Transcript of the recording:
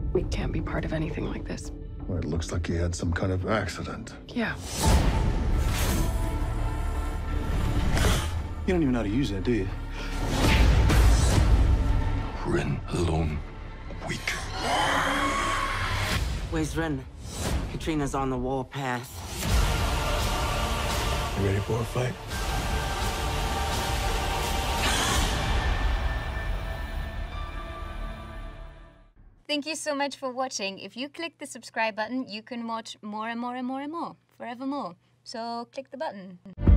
We can't be part of anything like this. Well, it looks like he had some kind of accident. Yeah. You don't even know how to use that, do you? Ren alone, weak. Where's Rena? Katrina's on the warpath. You ready for a fight? Thank you so much for watching. If you click the subscribe button, you can watch more and more and more and more, forevermore. So click the button.